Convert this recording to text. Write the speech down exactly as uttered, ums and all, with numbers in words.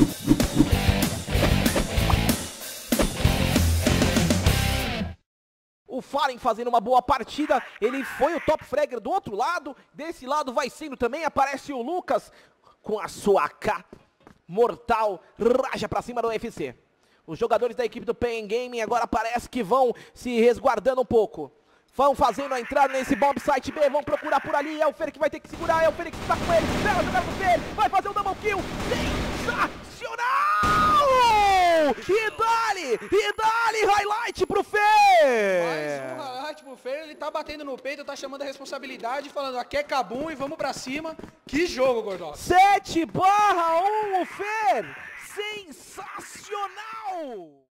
O Fallen fazendo uma boa partida, ele foi o top fragger do outro lado, desse lado vai sendo também, aparece o Lucas com a sua A K mortal, raja pra cima do U F C. Os jogadores da equipe do Pain Gaming agora parece que vão se resguardando um pouco. Vão fazendo a entrada nesse bomb site B, vão procurar por ali, é o Fer que vai ter que segurar, é o Fênix que tá com ele, bela jogada do Fer, vai fazer um double kill, sensacional! E dali, e dali, highlight pro Fer! Mais um highlight pro Fer, ele tá batendo no peito, tá chamando a responsabilidade, falando aqui é Kabum e vamos pra cima. Que jogo, Gordox! sete barra um o Fer, sensacional!